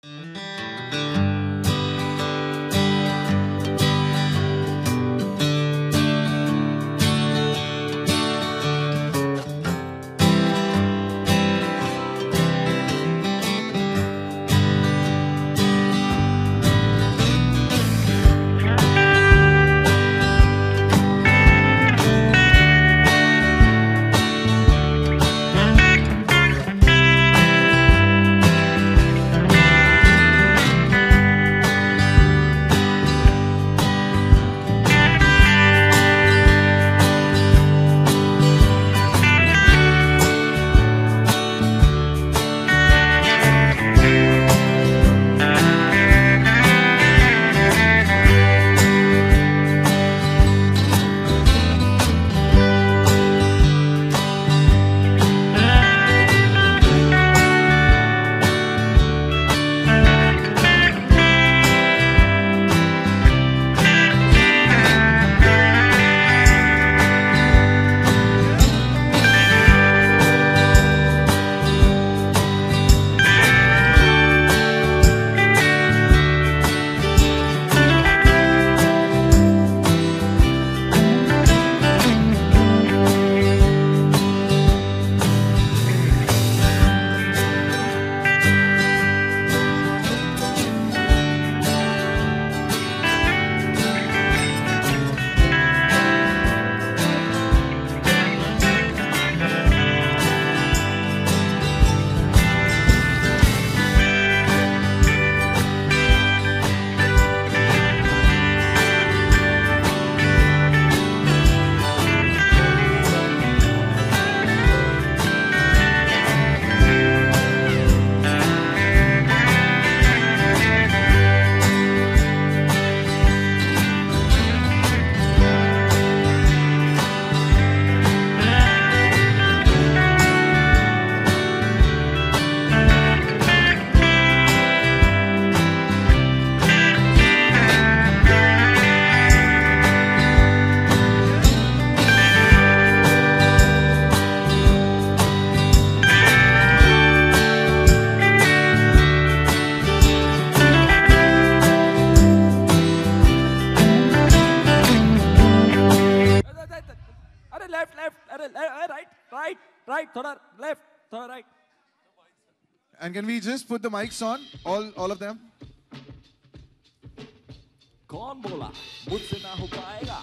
right, thoda left, thoda right. And can we just put the mics on, all of them? कौन बोला मुझसे ना हो पाएगा?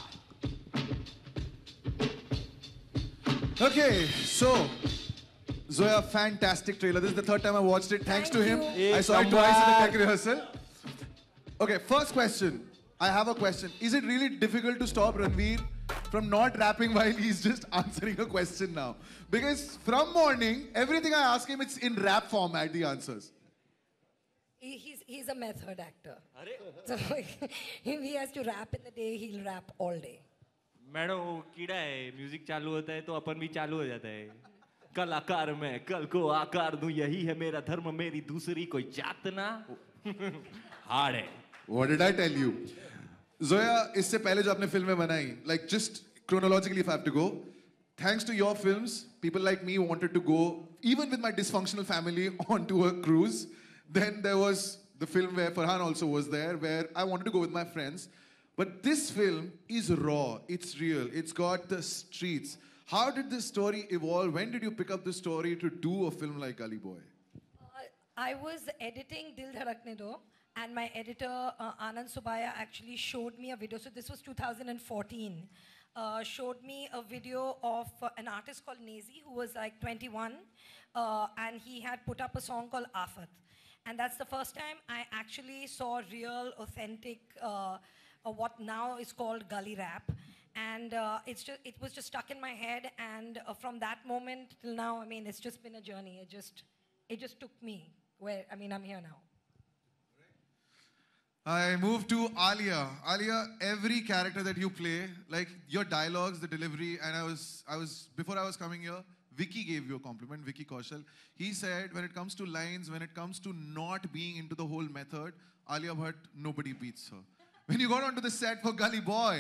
Okay, so Zoya, fantastic trailer. This is the third time I watched it. Thanks to him. I saw it twice in the tech rehearsal. Okay, first question. I have a question. Is it really difficult to stop Ranveer from not rapping while he's just answering a question now? Because from morning, everything I ask him, it's in rap format, the answers. He's a method actor. So if he has to rap in the day, he'll rap all day. Madam वो कीड़ा है music चालू होता है तो अपन भी चालू हो जाता है कलाकार मैं कल को आकार दूं यही है मेरा धर्म मेरी दूसरी कोई जात ना हार्ड है. What did I tell you? Zoya, इससे पहले जो आपने फिल्में बनाई, like just chronologically if I have to go, thanks to your films, people like me wanted to go, even with my dysfunctional family, onto a cruise. Then there was the film where Farhan also was there, where I wanted to go with my friends. But this film is raw, it's real, it's got the streets. How did this story evolve? When did you pick up the story to do a film like Gully Boy? I was editing Dil Dhadakne Do, and my editor, Anand Subaya, actually showed me a video. So this was 2014. Showed me a video of an artist called Nezi, who was like 21, and he had put up a song called Afat. And that's the first time I actually saw real, authentic, what now is called gully rap. And it was just stuck in my head. And from that moment till now, I mean, it's just been a journey. It just took me where, I mean, I'm here now. I moved to Alia. Alia, every character that you play, like your dialogues, the delivery, and before I was coming here, Vicky gave you a compliment, Vicky Kaushal. He said, when it comes to lines, when it comes to not being into the whole method, Alia Bhatt, nobody beats her. When you got onto the set for Gully Boy,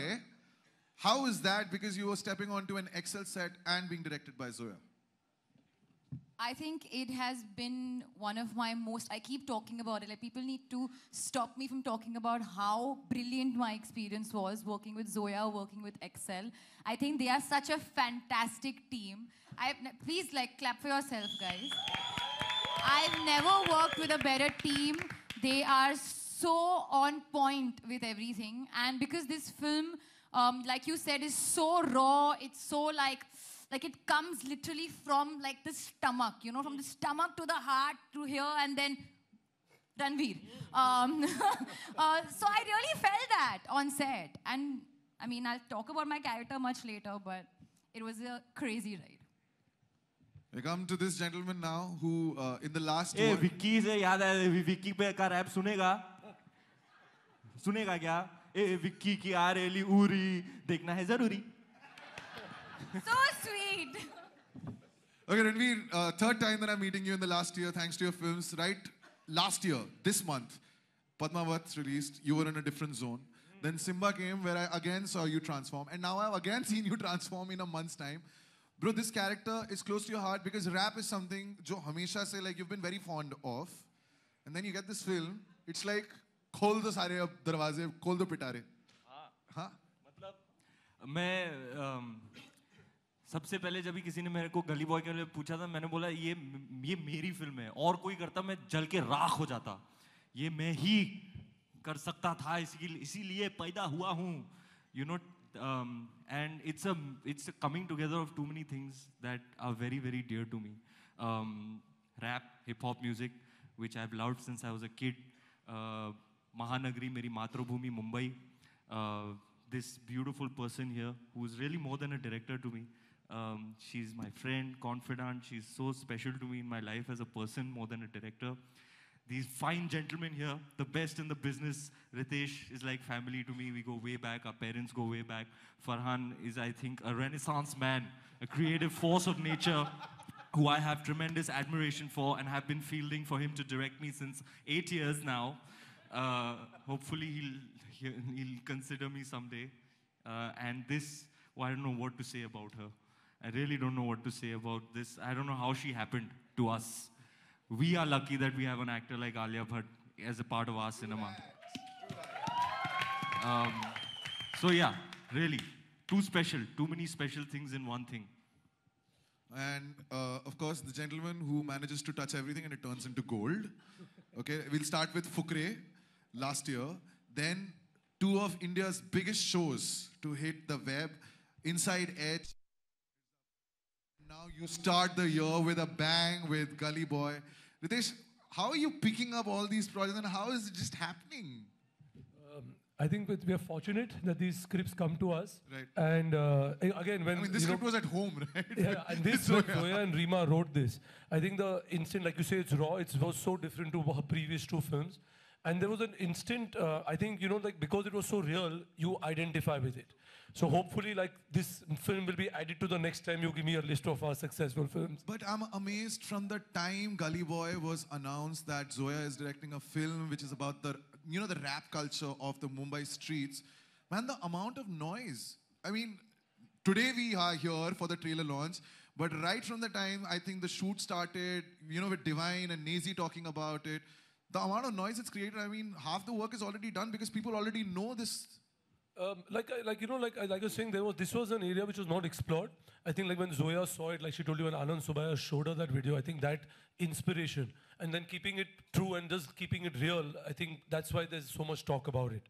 how is that? Because you were stepping onto an Excel set and being directed by Zoya. I think it has been one of my most, I keep talking about it, like people need to stop me from talking about how brilliant my experience was working with Zoya, working with Excel. I think they are such a fantastic team. Please like clap for yourself, guys. I've never worked with a better team. They are so on point with everything. And because this film, like you said, is so raw, it's so like it comes literally from like the stomach, you know, from the stomach to the heart to here and then Ranveer. So I really felt that on set. And I mean, I'll talk about my character much later, but it was a crazy ride. We come to this gentleman now who in the last one... Vicky से याद है, Vicky पे का rap सुनेगा? सुनेगा क्या? Vicky की आरेली उरी देखना है जरूरी. So sweet. Okay, Ranveer, third time that I'm meeting you in the last year, thanks to your films. Right, last year, this month, Padmavat released. You were in a different zone. Then Simba came, where I again saw you transform, and now I've again seen you transform in a month's time. Bro, this character is close to your heart because rap is something jo hamesha se like you've been very fond of, and then you get this film. It's like khol do sare darwaze, khol do pitare. हाँ. मतलब मैं सबसे पहले जब भी किसी ने मेरे को गली बॉय के लिए पूछा था, मैंने बोला ये मेरी फिल्म है, और कोई करता मैं जल के राख हो जाता, ये मैं ही कर सकता था, इसीलिए पैदा हुआ हूँ, you know. And it's a coming together of too many things that are very, very dear to me. Rap, hip-hop music, which I've loved since I was a kid. Mahanagri, meri matrabhumi, Mumbai. This beautiful person here, who is really more than a director to me. She's my friend, confidant. She's so special to me in my life as a person, more than a director. These fine gentlemen here, the best in the business. Ritesh is like family to me. We go way back. Our parents go way back. Farhan is, I think, a renaissance man, a creative force of nature who I have tremendous admiration for and have been fielding for him to direct me since 8 years now. Hopefully he'll consider me someday. And this, well, I don't know what to say about her. I really don't know what to say about this. I don't know how she happened to us. We are lucky that we have an actor like Alia Bhatt as a part of our cinema. So yeah, really, too many special things in one thing. And of course, the gentleman who manages to touch everything and it turns into gold. Okay, we'll start with Fukre last year. Then two of India's biggest shows to hit the web, Inside Edge. Now you start the year with a bang with Gully Boy. Ritesh, how are you picking up all these projects and how is it just happening? I think we are fortunate that these scripts come to us. Right. And again, when... I mean, this script was at home, right? Yeah, and this, when Zoya and Rima wrote this, I think the instant, like you say, it's raw, it was so different to her previous two films. And there was an instant, I think, you know, like because it was so real, you identify with it. So hopefully, like, this film will be added to the next time you give me a list of our successful films. But I'm amazed from the time Gully Boy was announced that Zoya is directing a film which is about the, you know, the rap culture of the Mumbai streets. Man, the amount of noise. I mean, today we are here for the trailer launch, but right from the time I think the shoot started, you know, with Divine and Nazy talking about it, the amount of noise it's created, I mean, half the work is already done because people already know this. Like I was saying, this was an area which was not explored. I think like when Zoya saw it, like she told you when Anand Subaya showed her that video, I think that inspiration and then keeping it true and just keeping it real, I think that's why there's so much talk about it.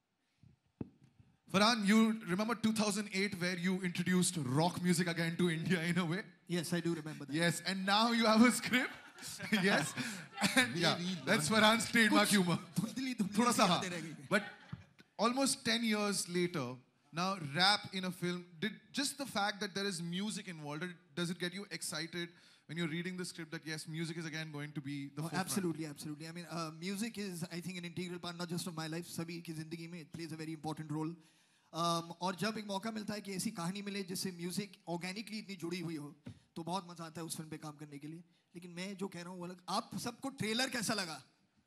Farhan, you remember 2008 where you introduced rock music again to India in a way? Yes, I do remember that. Yes, and now you have a script. Yes, and yeah, that's Farhan's trademark humor. Thoda sa. But almost 10 years later, now rap in a film, just the fact that there is music involved, does it get you excited when you're reading the script that yes, music is again going to be the forefront? Absolutely, absolutely. I mean, music is, I think, an integral part not just of my life, sabhi ki zindagi mein, it plays a very important role. और जब एक मौका मिलता है कि ऐसी कहानी मिले जिससे म्यूजिक ऑर्गेनिकली इतनी जुड़ी हुई हो तो बहुत मजा आता है उस फिल्म पे काम करने के लिए. लेकिन मैं जो कह रहा हूँ वो अलग. आप सबको ट्रेलर कैसा लगा?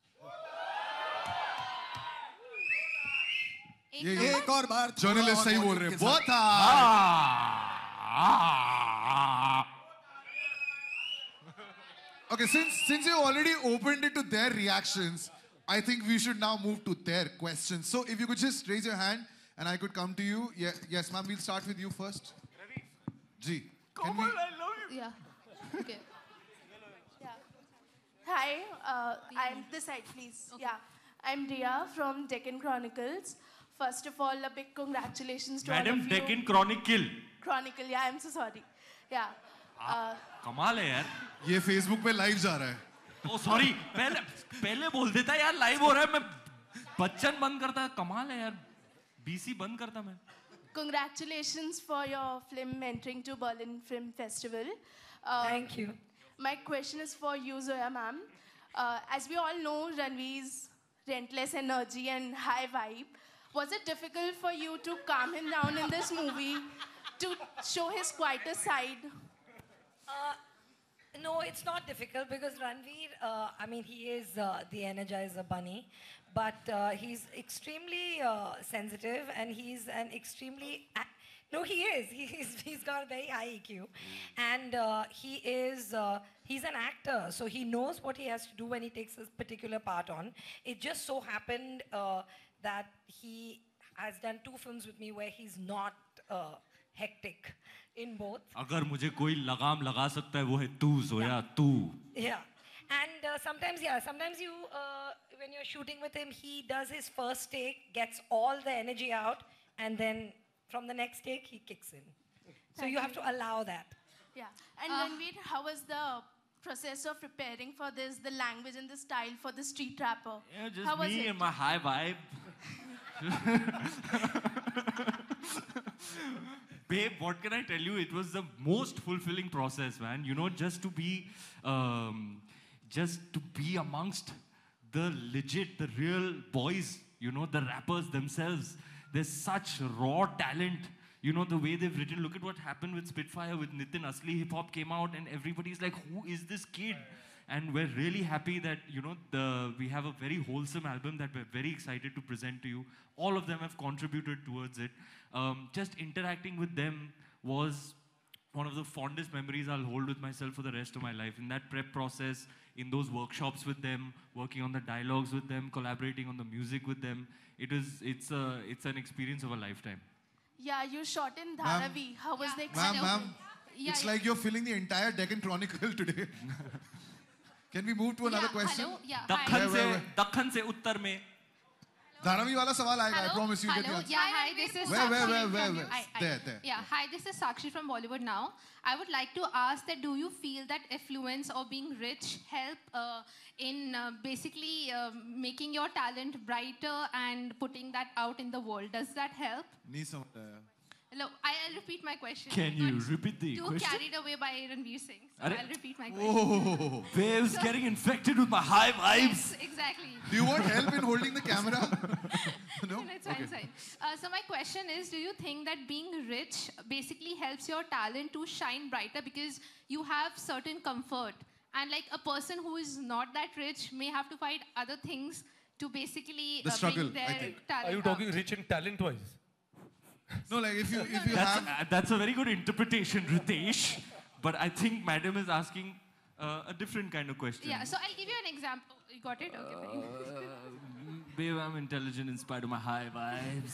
एक और बार जर्नलिस्ट सही बोल रहे हैं. वो था. Okay, since you already opened it to their reactions, I think we should now move to their questions. So if you could just raise your hand and I could come to you. Yeah, yes, ma'am, we'll start with you first. Ji. Can we... I love you. Yeah. Okay. Yeah. Hi, I'm this side, please. Okay. Yeah. I'm Ria from Deccan Chronicles. First of all, a big congratulations to all of you. Madam, Deccan Chronicle. Chronicle, yeah, I'm so sorry. Yeah. कमाल है यार. ये Facebook पे live जा रहा है. Oh sorry, पहले बोल देता यार live हो रहा है. मैं बच्चन बंद करता. कमाल है यार. BC बंद करता मैं. Congratulations for your film entering to Berlin Film Festival. Thank you. My question is for you, Zoya ma'am. As we all know, Ranveer's relentless energy and high vibe. Was it difficult for you to calm him down in this movie, to show his quieter side? No, it's not difficult because Ranveer, I mean, he is the Energizer Bunny, but he's extremely sensitive and he's an extremely... No, he is. He's got a very high EQ. And he's an actor, so he knows what he has to do when he takes a particular part on. It just so happened that he has done 2 films with me where he's not hectic in both. अगर मुझे कोई लगाम लगा सकता है वो है तू ज़ोया तू. Yeah. And sometimes you, when you're shooting with him, he does his first take, gets all the energy out, and then from the next take, he kicks in. So you have to allow that. Yeah. And Ranveer, how was the process of preparing for this, the language and the style for the street rapper? Yeah, just how was me it? and my high vibe. Babe, what can I tell you? It was the most fulfilling process, man. You know, just to be amongst the legit, the real boys, you know, the rappers themselves. There's such raw talent. You know, the way they've written, look at what happened with Spitfire, with Nitin Asli Hip Hop came out and everybody's like, who is this kid? And we're really happy that, you know, we have a very wholesome album that we're very excited to present to you. All of them have contributed towards it. Just interacting with them was one of the fondest memories I'll hold with myself for the rest of my life. In that prep process, in those workshops with them, working on the dialogues with them, collaborating on the music with them, it's an experience of a lifetime. Yeah, you shot in Dharavi. How was the experience? Ma'am, it's like you're filling the entire Deccan Chronicle today. Can we move to another question? Hello. Yeah. Deccan से उत्तर में. Dharavi wala sawal aayega. I promise you get the Hello. answer. Yeah, hi, this is Where? Sakshi. There. Yeah, hi, this is Sakshi from Bollywood Now. I would like to ask that do you feel that affluence or being rich help in basically making your talent brighter and putting that out in the world? Does that help? Nahi samajh aaya. Hello, I'll repeat my question. Can you repeat the Too question? carried away by Ranveer Singh. So Arre? I'll repeat my question. Oh. Waves getting infected with my high vibes. Yes, exactly. Do you want help in holding the camera? No? No, it's fine, it's fine. So my question is, do you think that being rich basically helps your talent to shine brighter because you have certain comfort? And like a person who is not that rich may have to fight other things to basically The struggle, bring their I think. talent Are you talking rich and talent-wise? No, like if you have... That's a very good interpretation, Ritesh. But I think Madam is asking a different kind of question. Yeah, so I'll give you an example. You got it? Okay, fine. Babe, I'm intelligent in spite of my high vibes.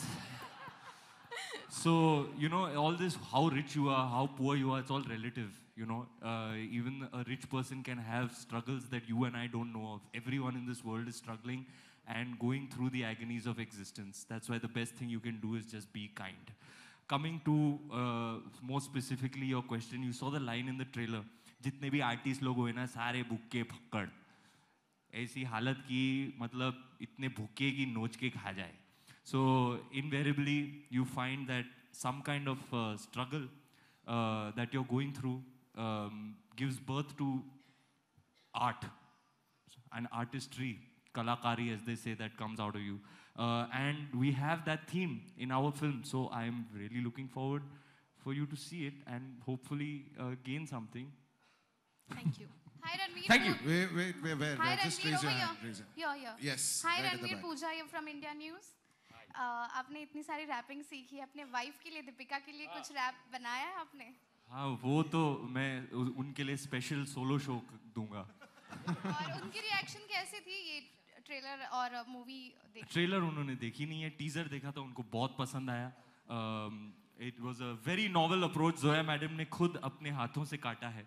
So, you know, all this, how rich you are, how poor you are, it's all relative, you know. Even a rich person can have struggles that you and I don't know of. Everyone in this world is struggling and going through the agonies of existence. That's why the best thing you can do is just be kind. Coming to more specifically your question, you saw the line in the trailer. जितने भी artist लोग हुए ना सारे भुक्के फक्कड़ ऐसी हालत की मतलब इतने भुक्के की नोच के खा जाए. So invariably you find that some kind of struggle that you're going through gives birth to art, an artistry, kalakari as they say, that comes out of you. And we have that theme in our film, so I'm really looking forward for you to see it and hopefully gain something. Thank you. Hi, Ranveer. Thank you. Where? Hi, Just Ranveer, raise your over hand. here. Raise it. Here. Yes. Hi, right at the Ranveer. back. Pooja here from India News. आपने इतनी सारी wrapping सीखी है अपने wife के लिए, दीपिका के लिए कुछ रैप बनाया है आपने? हाँ, वो तो मैं उनके लिए स्पेशल सोलो शो दूंगा. और उनकी रिएक्शन कैसी थी ये ट्रेलर और मूवी देख? ट्रेलर उन्होंने देखी नहीं है, टीजर देखा था, उनको बहुत पसंद आया. It was a very novel approach. Zoya madam ने खुद अपने हाथों से काटा है.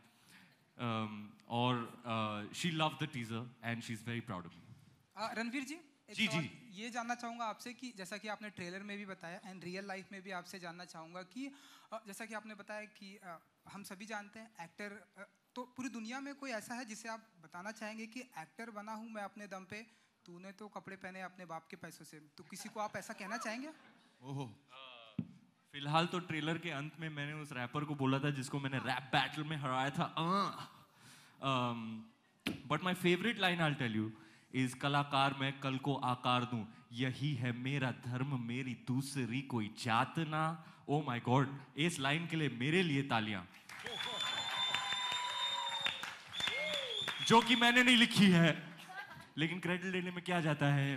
और she loved the teaser and she is very proud of me. Ranveer ji, ji ji. ये जानना चाहूँगा आपसे कि जैसा कि आपने ट्रेलर में भी बताया एंड रियल लाइफ में भी आपसे जानना चाहूँगा कि जैसा कि आपने बताया कि हम सभी जानते हैं एक्टर, तो पूरी दुनिया में कोई ऐसा है जिसे आप बताना चाहेंगे कि एक्टर बना हूँ मैं अपने दम पे, तूने तो कपड़े पहने अपने बाप के पैसों से, तो किसी को आप ऐसा कहना चाहेंगे? ओहो. फिलहाल तो ट्रेलर के अंत में मैंने उस रैपर को बोला था जिसको मैंने रैप बैटल में हराया था. But my favourite line I tell you is कलाकार मैं कल को आकार दूं, यही है मेरा धर्म, मेरी दूसरी कोई जात ना. ओ माय गॉड, इस लाइन के लिए मेरे लिए तालियां. जो कि मैंने नहीं लिखी है, लेकिन क्रेडिट लेने में क्या जाता है.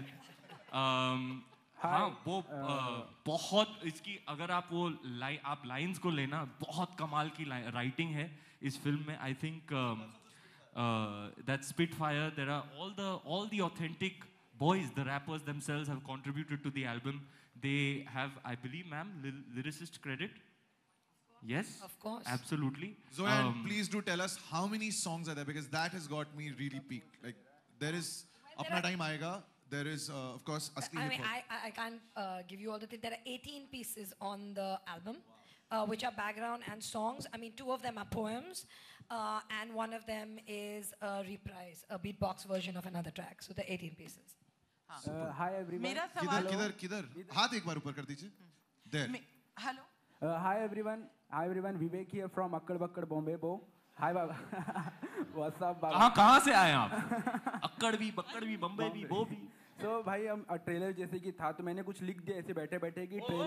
हाँ, वो बहुत इसकी अगर आप वो आप लाइंस को लेना, बहुत कमाल की राइटिंग है इस फिल्म में. I think that Spitfire, there are all the authentic boys, the rappers themselves have contributed to the album. They have, I believe, ma'am, lyricist credit. Yes, of course, absolutely. Zoya, please do tell us how many songs are there, because that has got me really peaked. Like there is Apna Time Aayega. There is, of course, Asli Hip Hop. I can't give you all the things. There are 18 pieces on the album, which are background and songs. I mean, 2 of them are poems, and 1 of them is a reprise, a beatbox version of another track. So there are 18 pieces. Hi everyone. मेरा सवाल किधर हाथ एक बार ऊपर कर दीजिए. There. Hello. Hi everyone. Vivek here from Akkad Bakkad Bombay Bo. Hi Baba. What's up Baba? कहाँ से आए आप? अक्कड़ भी, बक्कड़ भी, बम्बई भी, वो भी. तो भाई हम ट्रेलर जैसे कि था, तो मैंने कुछ लिख दिया ऐसे बैठे बैठे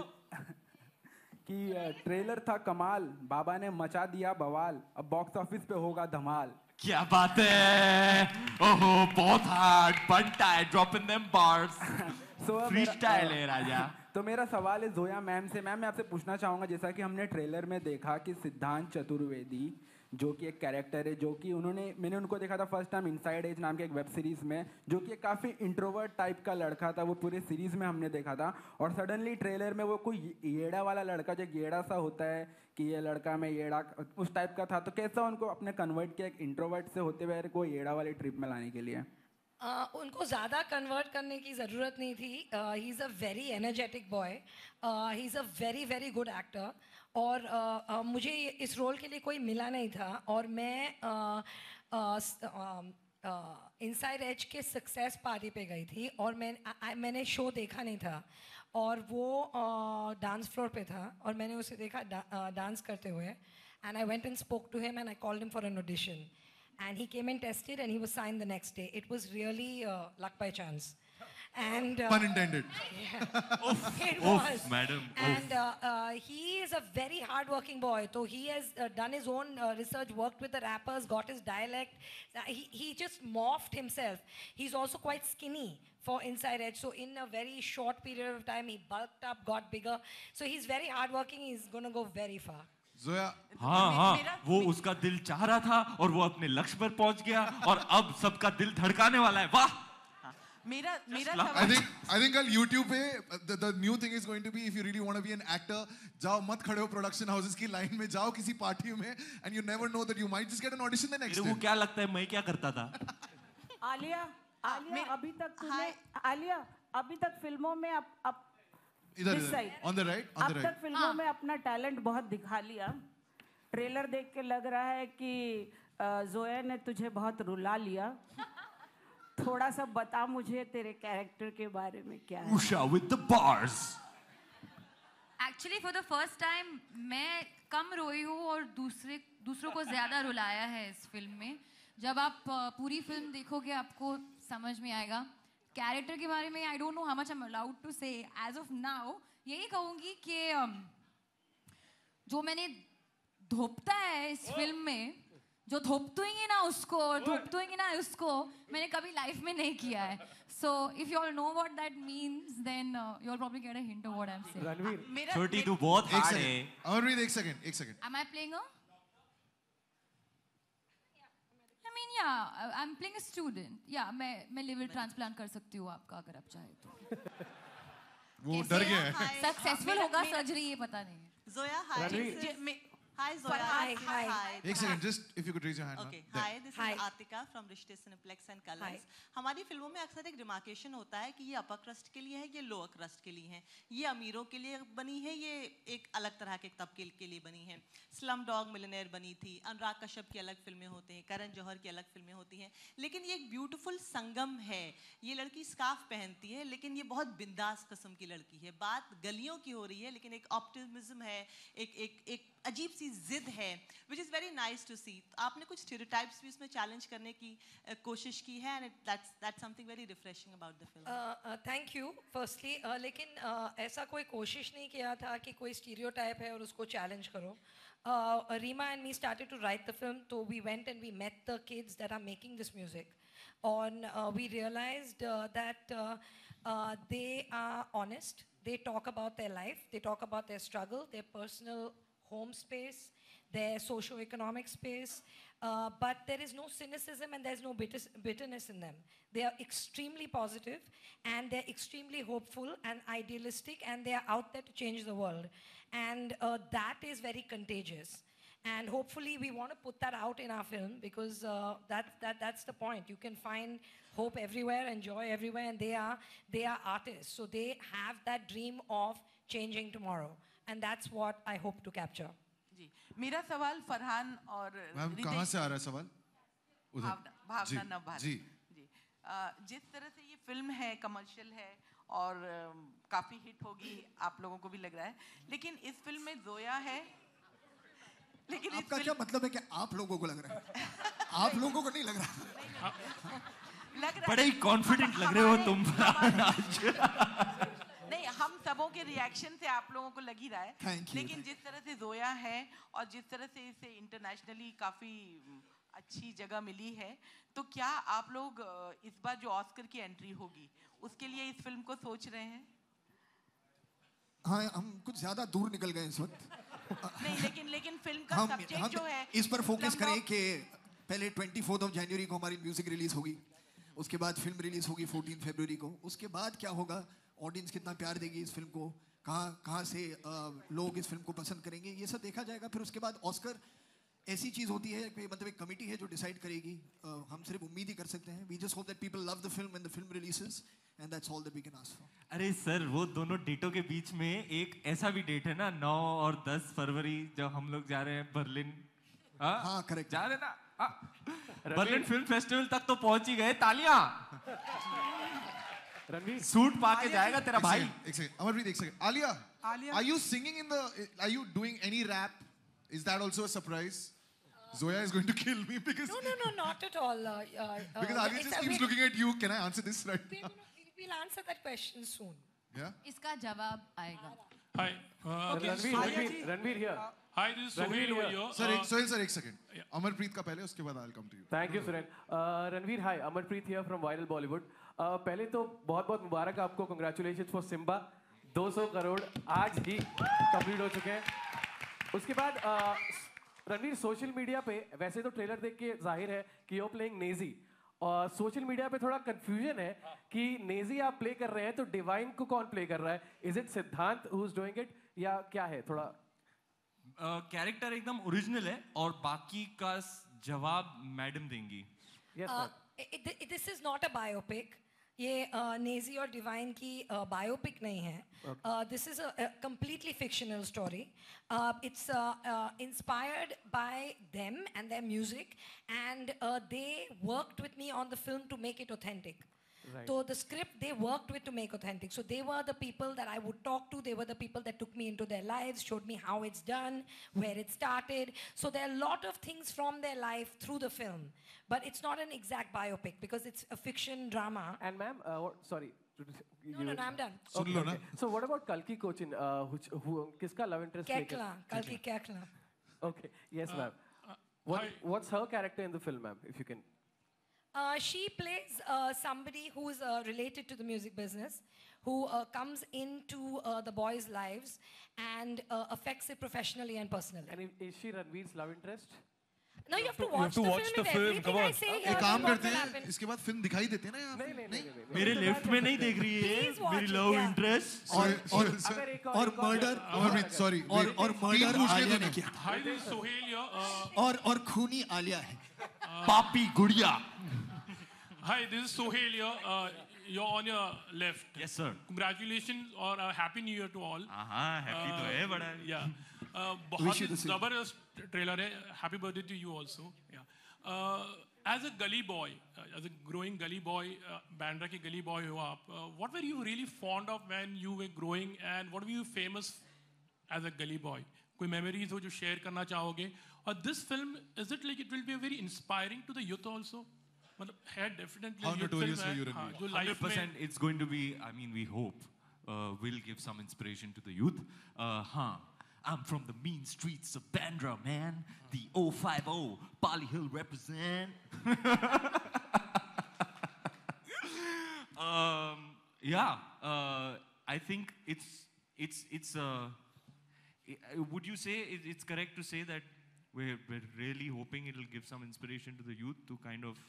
कि ट्रेलर था कमाल, बाबा ने मचा दिया बवाल, अब बॉक्स ऑफिस पे होगा धमाल. क्या बात है. ओहो, बहुत हार्ड बनता है, ड्रॉपिंग देम बार्स. फ्रीस्टाइल है राजा. तो मेरा सवाल है जोया मैम से. मैम, मैं आपसे पूछना चाहूँगा, जैसा कि हमने ट्रेलर में देखा कि सिद्धांत चतुर्वेदी जो कि एक कैरेक्टर है, जो कि मैंने उनको देखा था फर्स्ट टाइम इनसाइड एज नाम के एक वेब सीरीज़ में, जो कि काफ़ी इंट्रोवर्ट टाइप का लड़का था. वो पूरे सीरीज़ में हमने देखा था, और सडनली ट्रेलर में वो कोई येड़ा वाला लड़का, जो येड़ा सा होता है कि ये लड़का मैं येड़ा, उस टाइप का था. तो कैसा उनको अपने कन्वर्ट किया एक इंट्रोवर्ट से होते हुए को येड़ा वाली ट्रिप में लाने के लिए? उनको ज़्यादा कन्वर्ट करने की ज़रूरत नहीं थी. He is a very energetic boy, he is a very very good actor. और मुझे इस रोल के लिए कोई मिला नहीं था, और मैं इनसाइड एज के सक्सेस पार्टी पे गई थी, और मैंने शो देखा नहीं था, और वो डांस फ्लोर पे था, और मैंने उसे देखा डांस करते हुए. And I went and spoke to him and I called him for an audition. And he came and tested, and he was signed the next day. It was really luck by chance. And pun intended. Yeah, it was, madam. And he is a very hard-working boy. So he has done his own research, worked with the rappers, got his dialect. He just morphed himself. He's also quite skinny for Inside Edge. So in a very short period of time, he bulked up, got bigger. So he's very hard-working. He's going to go very far. Zoya. हाँ, वो उसका दिल चाह रहा था, और वो अपने लक्ष्य पर पहुंच गया, और अब सबका दिल धड़काने वाला है. वाह. मेरा I think on YouTube पे the new thing is going to be, if you really want to be an actor, जाओ मत खड़े हो प्रोडक्शन हाउसेस की लाइन में, जाओ किसी पार्टी में, and you never know that you might just get an audition the next day. वो क्या लगता है मैं क्या करता था? आलिया, अभी तक फिल्मों में इधर on the right. अब तक फिल्मों में अपना टैलेंट बहुत दिखा लिया. ट्रेलर देख के लग रहा है कि जोया ने तुझे बहुत रुला लिया. थोड़ा सा बता मुझे तेरे कैरेक्टर के बारे में क्या है. Usha with the bars. Actually, for the first time मैं कम रोई हूँ और दूसरों को ज़्यादा रुलाया है इस फिल्म में. जब आप पूरी फिल्म देखोगे आपको समझ में आएगा. कैरेक्टर के बारे में I don't know how much I am allowed to say as of now. यही कहूँगी कि जो मैंने धोपता है इस फिल्म में, जो धोपतुएंगे ना उसको और धोपतुएंगे ना उसको, मैंने कभी लाइफ में नहीं किया है. So if you all know what that means then you all probably get a hint of what I am saying. Ranveer, छोटी तू बहुत हार्ड है. अमरवीर, एक second. Am I playing a? I mean, yeah, I'm playing a student. Yeah, मैं liver transplant कर सकती हूँ आपका अगर आप चाहे तो. वो डर गया है. Successful होगा surgery ये पता नहीं. Zoya, hi. Hi Zoya. Hi. एक second, just if you could raise your hand. Okay. Hi, this is Atika from Rishte Cineplex and Colors. हमारी फिल्मों में अक्सर एक डिमार्केशन होता है कि ये अपर क्रस्ट के लिए है, ये लोअर क्रस्ट के लिए है, ये अमीरों के लिए बनी है, ये एक अलग तरह के तबके के लिए बनी है. स्लम डॉग मिलियनेयर बनी थी, अनुराग कश्यप की अलग फिल्में होती हैं, करण जौहर की अलग फिल्में होती हैं, लेकिन ये एक ब्यूटीफुल संगम है. ये लड़की स्कार्फ पहनती है, लेकिन ये बहुत बिंदास किस्म की लड़की है. बात गलियों की हो रही है, लेकिन एक ऑप्टिमिज्म है, एक अजीब सी जिद है, which is very nice to see. आपने कुछ stereotypes भी इसमें challenge करने की कोशिश की है, and that's something very refreshing about the film. Thank you. Firstly, लेकिन ऐसा कोई कोशिश नहीं किया था कि कोई stereotype है और उसको challenge करो. Rima and me started to write the film, so we went and we met the kids that are making this music. And we realized that they are honest. They talk about their life. They talk about their struggle, their personal home space, their socio-economic space, but there is no cynicism and there's no bitterness in them. They are extremely positive and they're extremely hopeful and idealistic, and they are out there to change the world. And that is very contagious. And hopefully we want to put that out in our film, because that's the point. You can find hope everywhere and joy everywhere, and they are artists. So they have that dream of changing tomorrow. And that's what I hope to capture. जी, मेरा सवाल फरहान और ma'am कहाँ से आ रहा है सवाल? भावना नवभारत. जी. जिस तरह से ये फिल्म है, कमर्शियल है और काफी हिट होगी, आप लोगों को भी लग रहा है, लेकिन इस फिल्म में जोया है. लेकिन आपका क्या मतलब है कि आप लोगों को लग रहा है? आप लोगों को नहीं लग रहा? लग रहा है. बड़े ही कॉन्फिडेंट लग रहे हो तुम आज. नहीं, हम सबों के रिएक्शन से आप लोगों को लग ही रहा है. Thank you. लेकिन जिस तरह से जोया है और जिस तरह से इसे इंटरनेशनली काफी अच्छी जगह मिली है, तो क्या आप लोग इस बार जो ऑस्कर की एंट्री होगी उसके लिए इस फिल्म को सोच रहे हैं? हाँ, हम कुछ ज्यादा दूर निकल गए इस वक्त. नहीं, लेकिन फिल्म का सब्जेक्ट जो है इस पर फोकस करें कि पहले 24 जनवरी को हमारी म्यूजिक रिलीज होगी, उसके बाद फिल्म रिलीज होगी 14 फरवरी को. उसके बाद क्या होगा, ऑडियंस कितना प्यार देगी इस फिल्म को, कहाँ से लोग इस फिल्म को पसंद करेंगे, ये सब देखा जाएगा. फिर उसके बाद ऑस्कर ऐसी चीज होती है कि मतलब एक कमेटी है जो डिसाइड करेगी. हम सिर्फ उम्मीद ही कर सकते हैं. We just hope that people love the film when the film releases, and that's all that we can ask for. अरे सर, वो दोनों डेटों के बीच में एक ऐसा भी डेट है ना, 9 और 10 फरवरी, जब हम लोग जा रहे हैं बर्लिन. हाँ, करेक्ट. जा रहे ना. बर्लिन फिल्म फेस्टिवल तक तो पहुंच ही गए. तालियां. रणवीर सूट पा के जाएगा तेरा भाई. एक सेकंड, अमरप्रीत एक second. Alia, are you singing are you doing any rap? Is that also a surprise? Zoya is going to kill me because No, not at all. because Alia just keeps looking at you. Can I answer this right? We'll answer that question soon. Yeah. इसका जवाब आएगा. Hi. Ranveer here. Hi, this is Sohail over here. Sohail sir, एक second. Amarpreet का पहले, उसके बाद I'll come to you. Thank you, Suren. Ranveer, hi. Amarpreet here from Viral Bollywood. पहले तो बहुत मुबारक आपको. Congratulations for Simba. 200 करोड़ आज ही कंप्लीट हो चुके हैं. उसके बाद रणवीर, सोशल मीडिया पे वैसे तो ट्रेलर देख के जाहिर है कि you're playing नेजी, और सोशल मीडिया पे थोड़ा कंफ्यूजन है कि नेजी आप प्ले कर रहे हैं तो डिवाइन को कौन प्ले कर रहा है? Is it Siddhant who is doing it या क्या है? थोड़ा कैरेक्टर एकदम ओरिजिनल है और बाकी का जवाब मैडम देंगी. This is not a biopic. ये नेजी और डिवाइन की बायोपिक नहीं है. This is a completely fictional story. It's inspired by them and their music, and they worked with me on the film to make it authentic. Right. So the script they worked with to make authentic. So they were the people that I would talk to. They were the people that took me into their lives, showed me how it's done, where it started. So there are a lot of things from their life through the film. But it's not an exact biopic because it's a fiction drama. And ma'am, sorry. No, I'm done. Okay. So what about Kalki Cochin? Kiska love interest? Kalki Kekla. Okay. Yes, ma'am. What's her character in the film, ma'am, if you can? She plays somebody who is related to the music business, who comes into the boys' lives and affects it professionally and personally. And is she Ranveer's love interest? No, you have to watch the film. Everything I say here. एक काम करते हैं, इसके बाद film दिखाई देते हैं ना यहाँ? नहीं। मेरे लेफ्ट में नहीं देख रही है मेरी लव इंटरेस्ट और मर्डर और मर्डर आलिया ने किया। Hi, this is Sohail here. और खूनी आलिया है। पापी गुड़िया। Hi, this is Sohail here. You're on your left. Yes, sir. Congratulations or happy new year to all. हाँ, happy तो है बड़ा। Yeah. बहुत ही जबरदस्त ट्रेलर है. Happy birthday to you also. Yeah. As a gully boy, as a growing gully boy, Bandra के gully boy हो आप. What were you really fond of when you were growing, and what were you famous as a gully boy? कोई memories हो जो share करना चाहोगे? और this film, is it like it will be very inspiring to the youth also? मतलब है definitely. How notorious were you, Ranveer? 100% it's going to be. I mean, we hope will give some inspiration to the youth. I'm from the mean streets of Bandra, man. The 050 Pali Hill represent. I think it's. Would you say it's correct to say that we're really hoping it'll give some inspiration to the youth to kind of.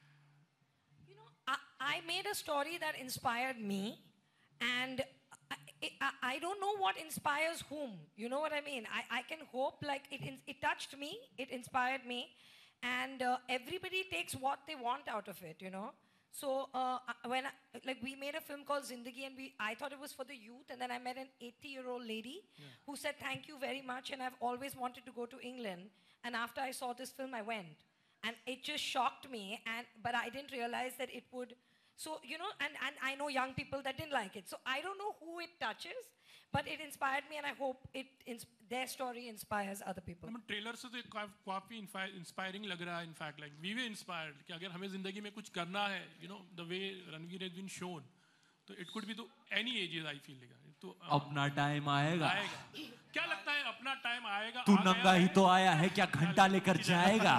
I made a story that inspired me, and I don't know what inspires whom. You know what I mean? I can hope like it touched me, it inspired me, and everybody takes what they want out of it, you know. So when we made a film called Zindagi, and I thought it was for the youth, and then I met an 80-year-old lady who said thank you very much, and I've always wanted to go to England, and after I saw this film I went, and it just shocked me, but I didn't realize that it would. So, you know, and I know young people that didn't like it. So I don't know who it touches, but it inspired me, and I hope their story inspires other people. Trailer से तो काफी inspiring लग रहा है. In fact, like we were inspired कि अगर हमें जिंदगी में कुछ करना है, you know, the way Ranveer has been shown, तो it could be to any ages. I feel like तो अपना टाइम आएगा. क्या लगता है अपना टाइम आएगा? तू नंगा ही तो आया है, क्या घंटा लेकर जाएगा?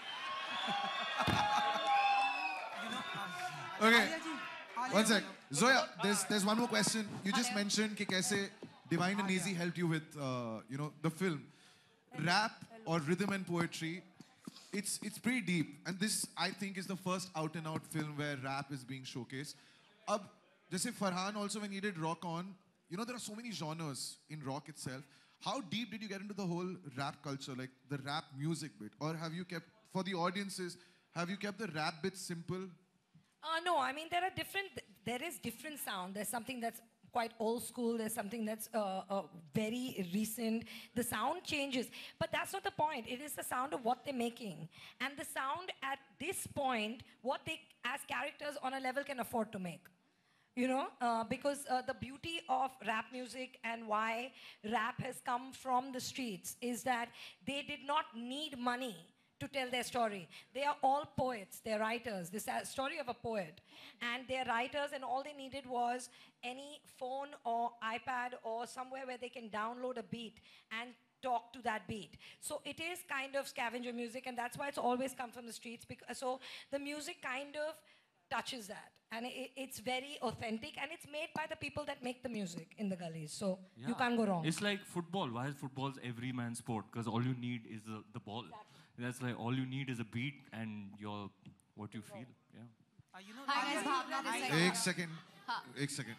Okay, one sec. Zoya, there's one more question. You just mentioned कि कैसे Divine and Easy helped you with the film. Rap or rhythm and poetry, it's pretty deep, and this I think is the first out and out film where rap is being showcased. Ab, जैसे Farhan also when he did Rock On, you know there are so many genres in rock itself. How deep did you get into the whole rap culture, like the rap music bit, or have you kept for the audiences? Have you kept the rap bit simple? No, I mean, there is different sound. There's something that's quite old school. There's something that's very recent. The sound changes. But that's not the point. It is the sound of what they're making. And the sound at this point, what they, as characters on a level, can afford to make. You know, because the beauty of rap music and why rap has come from the streets is that they did not need money to tell their story. They are all poets, they're writers. This is a story of a poet. And they're writers, and all they needed was any phone or iPad or somewhere where they can download a beat and talk to that beat. So it is kind of scavenger music, and that's why it's always come from the streets. So the music kind of touches that. And it's very authentic, and it's made by the people that make the music in the gullies. So you can't go wrong. It's like football. Why is football every man's sport? Because all you need is the ball. Exactly. That's like all you need is a beat and what you feel. Yeah. You know, एक second.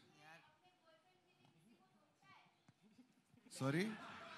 Sorry.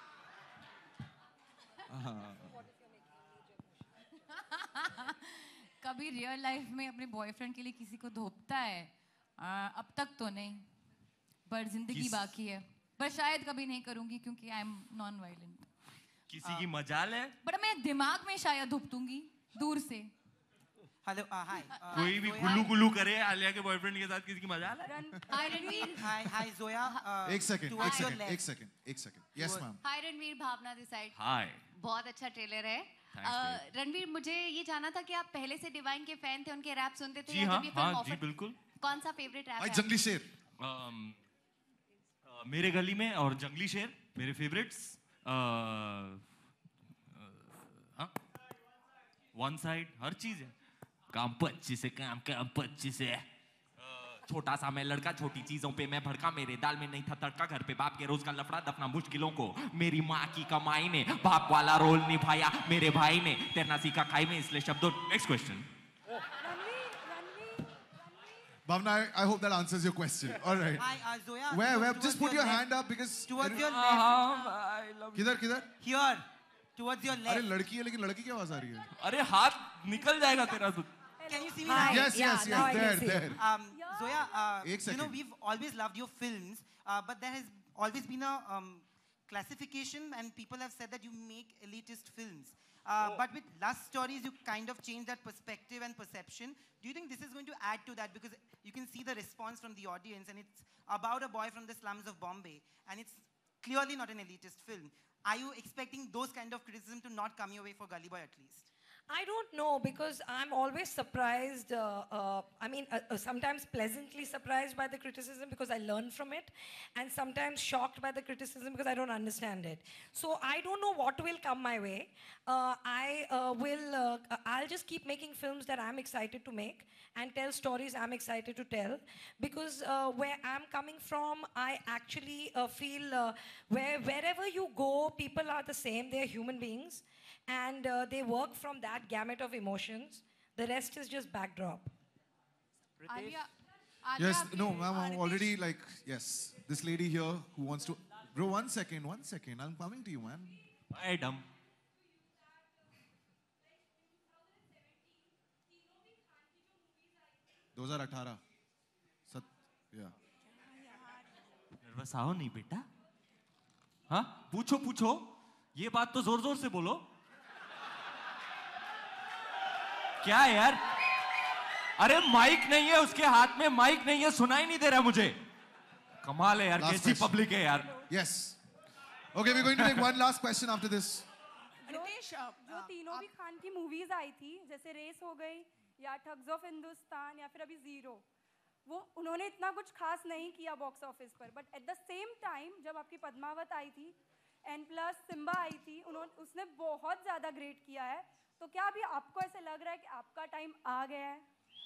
कभी real life में अपने boyfriend के लिए किसी को धोपता है? अब तक तो नहीं, पर जिंदगी बाकी है. पर शायद कभी नहीं करूंगी क्योंकि आई एम नॉन वायलेंट. किसी की मजाल है? बट मैं दिमाग में शायद धुपतूंगी दूर से. Hello, hi. कोई भी गुल्लू गुल्लू करे आलिया के बॉयफ्रेंड के साथ, किसी की मजाल है? हाय रणवीर. हाय जोया. एक second. Yes ma'am. Hi Ranveer, Bhavna this side. Hi. बहुत अच्छा ट्रेलर है. रणवीर, मुझे ये जानना था कि आप पहले से डिवाइन के फैन थे, उनके रैप सुनते थे? जी हाँ, जी बिल्कुल. कौन सा फेवरेट रैप है? जंगली शेर. मेरे गली में और जंगली शेर मेरे फेवरेट्स. वन साइड हर चीज है. काम 25 है, काम 25 है. छोटा सा मैं लड़का, छोटी चीजों पे मैं भड़का, मेरे दाल में नहीं था तड़का, घर पे बाप के रोज का लफड़ा दफना मुश्किलों को, मेरी माँ की कमाई ने बाप वाला रोल निभाया, मेरे भाई ने तैरना सीखा खाई में, इसलिए शब्दों। Next question. Bhavna, I hope that answers your question. All right. Hi, Zoya. Where? Just put your hand up because. Towards your left. I love you. किधर? Here. Towards your left. अरे लड़की है लेकिन लड़की की आवाज आ रही है. अरे हाथ निकल जाएगा तेरा तो. Can you see me Hi. now? Yes, there. Zoya, एक second. we've always loved your films, but there has always been a classification, and people have said that you make elitist films. But with Lust Stories, you kind of change that perspective and perception. Do you think this is going to add to that? Because you can see the response from the audience, and it's about a boy from the slums of Bombay, and it's clearly not an elitist film. Are you expecting those kind of criticism to not come your way for Gully Boy at least? I don't know, because I'm always surprised, sometimes pleasantly surprised by the criticism because I learn from it, and sometimes shocked by the criticism because I don't understand it. So I don't know what will come my way. I'll just keep making films that I'm excited to make and tell stories I'm excited to tell, because where I'm coming from, I actually feel wherever you go, people are the same, they're human beings. And they work from that gamut of emotions. The rest is just backdrop. Alia, Yes, no, ma'am, I'm already like, yes. This lady here who wants to... Bro, one second. I'm coming to you, man. Hey, dumb. Those are 18. Yeah. Nervous आओ नहीं बेटा. हाँ, पूछो. ये बात तो जोर से बोलो. क्या यार? अरे माइक नहीं है उसके हाथ में, माइक नहीं है, सुनाई नहीं दे रहा मुझे. कमाल है यार, कैसी पब्लिक है यार. Yes. Okay, we're going to take one last question after this. Ritesh, जो तीनों भी खान की मूवीज आई थी, जैसे रेस हो गई या ठग्स ऑफ हिंदुस्तान या फिर अभी जीरो, वो उन्होंने इतना कुछ खास नहीं किया बॉक्स ऑफिस पर, but at the same time जब आपकी पद्मावत आई थी एंड प्लस सिम्बा आई थी, उसने बहुत ज्यादा ग्रेट किया है. तो क्या अभी आपको ऐसे लग रहा है कि आपका टाइम आ गया है?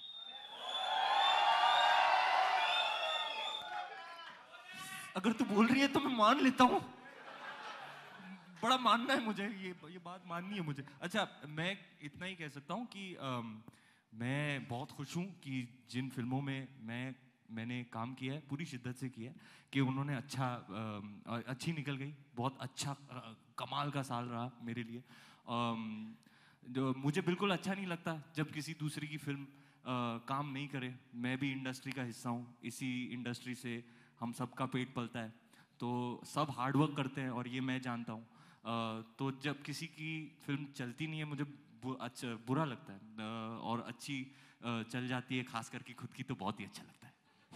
अगर तू बोल रही है तो मैं मान लेता हूँ. बड़ा मानना है मुझे, ये बात माननी है मुझे. अच्छा, मैं इतना ही कह सकता हूँ कि मैं बहुत खुश हूँ कि जिन फिल्मों में मैंने काम किया है, पूरी शिद्दत से किया है, कि उन्होंने अच्छी निकल गई. बहुत अच्छा कमाल का साल रहा मेरे लिए. जो मुझे बिल्कुल अच्छा नहीं लगता जब किसी दूसरी की फिल्म काम नहीं करे. मैं भी इंडस्ट्री का हिस्सा हूँ, इसी इंडस्ट्री से हम सबका पेट पलता है, तो सब हार्ड वर्क करते हैं और ये मैं जानता हूँ. तो जब किसी की फिल्म चलती नहीं है मुझे बुरा लगता है, और अच्छी चल जाती है खास करके खुद की तो बहुत ही अच्छा लगता है.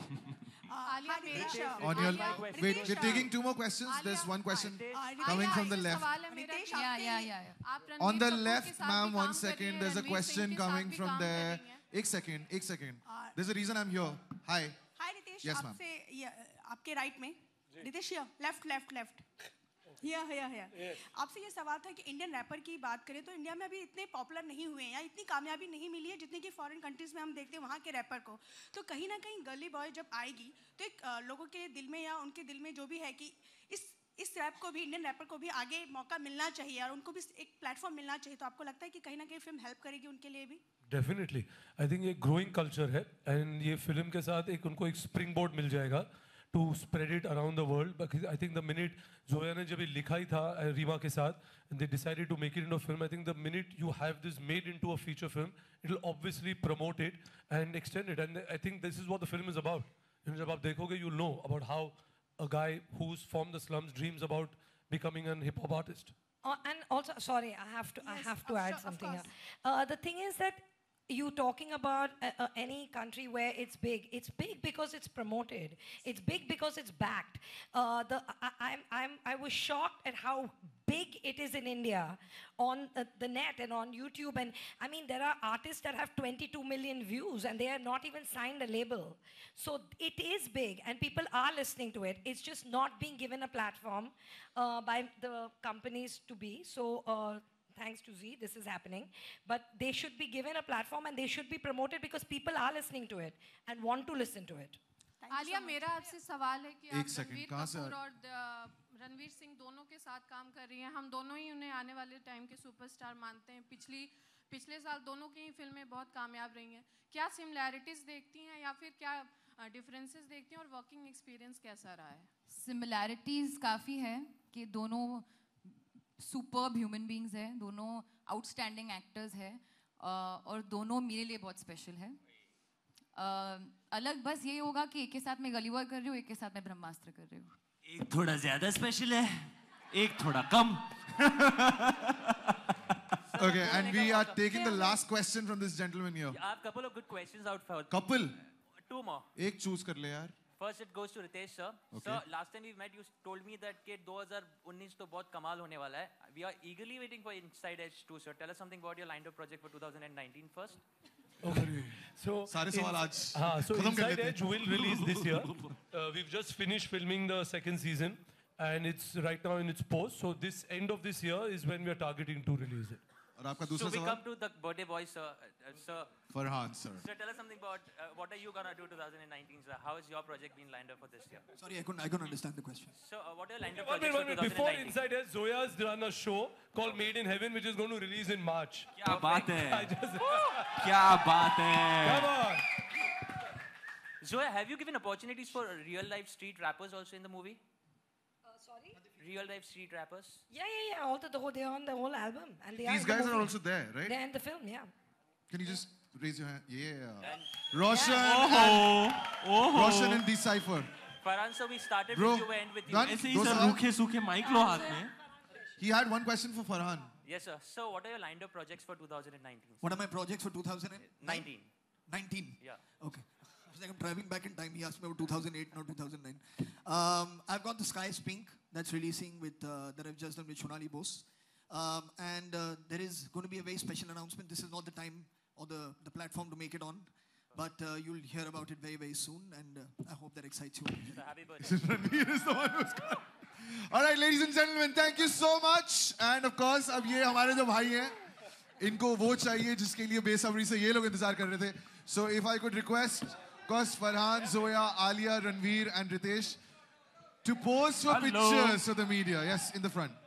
On your wait, we're taking two more questions. There's one question coming from the left. On the left, ma'am, 1 second. There's a question coming from there. एक second. There's a reason I'm here. Hi. Hi, Ritesh. Yes, ma'am. आपके right में. Ritesh, left. Here. आपसे ये सवाल था कि Indian rapper की बात करें तो इंडिया में अभी इतने पॉपुलर नहीं हुए हैं या इतनी कामयाबी नहीं मिली है जितनी कि फॉरेन कंट्रीज में हम देखते हैं वहाँ के रैपर को. तो कहीं ना कहीं गली बॉय जब आएगी तो एक लोगों के दिल में या उनके दिल में जो भी है कि इस रैप को भी, इंडियन रैपर को भी आगे मौका मिलना चाहिए और उनको भी एक प्लेटफॉर्म मिलना चाहिए. तो आपको लगता है कि कहीं ना कहीं फिल्म हेल्प करेगी उनके लिए भी? डेफिनेटली. आई थिंक ये ग्रोइंग कल्चर है, एंड ये फिल्म के साथ उनको एक स्प्रिंग बोर्ड मिल जाएगा to spread it around the world. But I think the minute Zoya ने जब ये लिखा ही था रीमा के साथ, and they decided to make it into a film, I think the minute you have this made into a feature film, it will obviously promote it and extend it. And I think this is what the film is about. And जब आप देखोगे, you'll know about how a guy who's from the slums dreams about becoming an hip hop artist. And also, sorry, I have to add something here. The thing is that you talking about any country where it's big. It's big because it's promoted. It's big because it's backed. I was shocked at how big it is in India on the net and on YouTube. And I mean, there are artists that have 22 million views and they are not even signed a label. So it is big and people are listening to it. It's just not being given a platform by the companies to be. So thanks to Z, this is happening. But they should be given a platform and they should be promoted because people are listening to it and want to listen to it. Alia, मेरा आपसे सवाल है कि आप रणवीर कहाँ कपूर और रणवीर सिंह दोनों के साथ काम कर रही हैं. हम दोनों ही उन्हें आने वाले टाइम के सुपरस्टार मानते हैं. पिछले साल दोनों की ही फिल्में बहुत कामयाब रही हैं. क्या सिमिलैरिटीज देखती हैं या फिर क्या डिफरेंसेस देखती हैं और वर्किंग एक्सपीरियंस कैसा रहा है? सिमिलैरिटीज काफ़ी है कि दोनों सुपर्ब ह्यूमन बीइंग्स हैं, दोनों आउटस्टैंडिंग एक्टर्स हैं और दोनों मेरे लिए बहुत स्पेशल है. अलग बस ये होगा कि एक के साथ मैं गली बॉय कर रही हूँ, एक के साथ मैं ब्रह्मास्त्र कर रही हूँ. एक थोड़ा ज्यादा स्पेशल है, एक थोड़ा कम. Okay, and we are taking the last question from this gentleman here. I have a couple of good questions out for Couple? Two more. एक choose कर ले यार. First it goes to Ritesh sir. Okay. Sir, last time we met you told me that कि 2019 तो बहुत कमाल होने वाला है. We are eagerly waiting for Inside Edge 2 sir. Tell us something about your lined up project for 2019 first. Okay. So सारे सवाल आज so खत्म कर Inside लेते Edge will release this year. We've just finished filming the second season and it's right now in its post. So this end of this year is when we are targeting to release it. और आपका दूसरा So we सवाल? come to the birthday boy sir. Sir. Farhan sir. Sir, tell us something about what are you gonna do 2019 sir? How is your project been lined up for this year? Sorry, I couldn't understand the question. So what are your lined up One projects for minute, before 2019? Inside Edge, Zoya's done a show called Made in Heaven, which is going to release in March. क्या बात है? I just- क्या बात है? Come on. Zoya, have you given opportunities for real life street rappers also in the movie? Sorry? Real life street rappers? Yeah. They're on the whole album. And they These in the guys are movie. also there, right? They're in the film, yeah. Can you just raise your hand? Yeah. Roshan Oh. Roshan and Decipher. Farhan, so we started Bro, with you, we end with you. done? ऐसे ही दो sir सवाल? रूखे सूखे mic लो हाथ में. He had one question for Farhan. Yes, sir. So, what are your lined up projects for 2019? What are my projects for 2019? 19. Yeah. Okay. It's like I'm traveling back in time. He asked me about 2008, not 2009. I've got The Sky is Pink that's releasing with that I've just done with Shonali Bose. And there is going to be a very special announcement. This is not the time or the platform to make it on. But you'll hear about it very, very soon. And I hope that excites you. So, happy birthday. Ranveer is the one who's got. All right, ladies and gentlemen, thank you so much. And of course, अब ये हमारे जो भाई हैं, इनको वो चाहिए जिसके लिए बेसब्री से ये लोग इंतजार कर रहे थे. So if I could request, of course, Farhan, Zoya, Alia, Ranveer, and Ritesh to pose for pictures for the media. Yes, in the front.